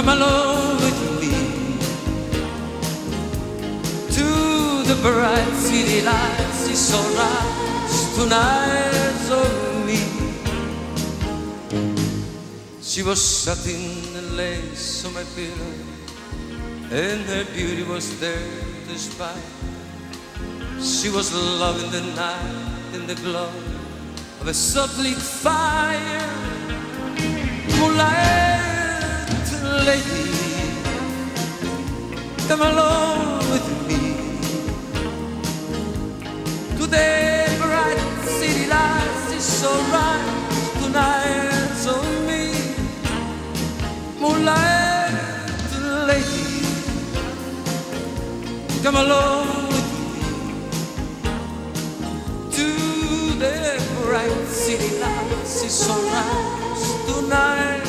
come along with me to the bright city lights. It's alright tonight on me. She was satin and lace on my pillow, and her beauty was there to spy. She was loving the night in the glow of a soft-lit fire. Moonlight lady, come along with me to the bright city lights. It's alright tonight on me. Moonlight lady, come along with me to the bright city lights. It's alright tonight.